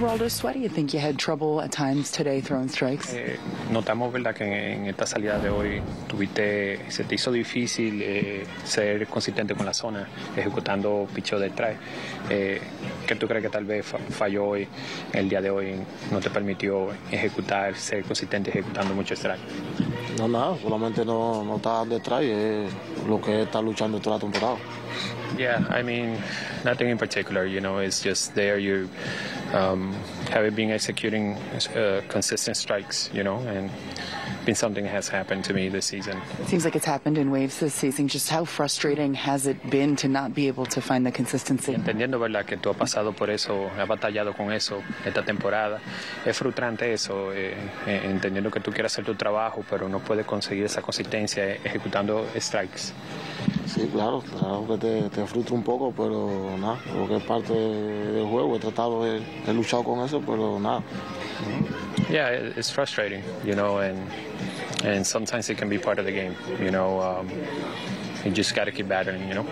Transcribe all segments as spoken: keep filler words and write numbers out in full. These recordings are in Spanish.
Aroldis Sweaty, you think you had trouble at times today throwing strikes? Eh, notamos, verdad, que en, en esta salida de hoy tuviste, se te hizo difícil eh, ser consistente con la zona, ejecutando picheo detrás. Eh, ¿Qué tú crees que tal vez falló hoy, el día de hoy, no te permitió ejecutar, ser consistente ejecutando mucho strike? No, nada, solamente no, no estar detrás y es lo que está luchando toda la temporada. Yeah, I mean, nothing in particular, you know, it's just there you um, haven't been executing uh, consistent strikes, you know, and been something has happened to me this season. It seems like it's happened in waves this season. Just how frustrating has it been to not be able to find the consistency? Entendiendo, verdad, que tú has pasado por eso, has batallado con eso esta temporada. Es frustrante eso, eh, eh, entendiendo que tú quieres hacer tu trabajo, pero no puedes conseguir esa consistencia ejecutando strikes. Sí, claro, claro que te, te frustra un poco, pero nada, lo que es parte del juego, he tratado, de, he luchado con eso, pero nada. Yeah, it's frustrating, you know, and and sometimes it can be part of the game, you know. Um, you just got to keep battling, you know.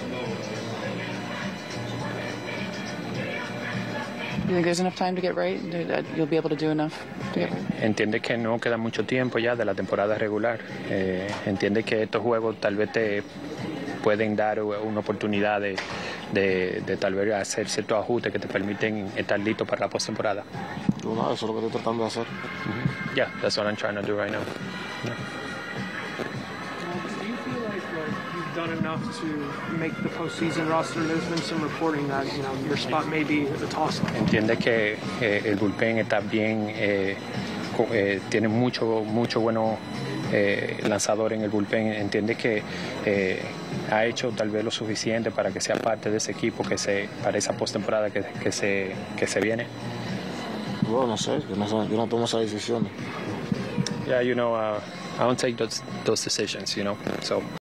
You think there's enough time to get right? You'll be able to do enough to get right? Entiende que no queda mucho tiempo ya de la temporada regular. Eh, entiende que estos juegos tal vez te pueden dar una oportunidad de, de, de tal vez hacer ciertos ajustes que te permiten estar listo para la postemporada. No, nada, eso es lo que estoy tratando de hacer. Mm-hmm. Yeah, that's what I'm trying to do right now. Yeah. Do you feel like, like you've done enough to make the postseason roster? There's been some reporting that, you know, your spot may be a toss-up. Entiende que eh, el bullpen está bien, eh, eh, tiene mucho, mucho bueno eh, lanzador en el bullpen. Entiende que eh, ha hecho tal vez lo suficiente para que sea parte de ese equipo que se, para esa postemporada que, que, se, que se viene. Bueno, no sé, yo no, yo no tomo esas decisiones. Yeah, you know, uh, I don't take those, those decisions, you know, so...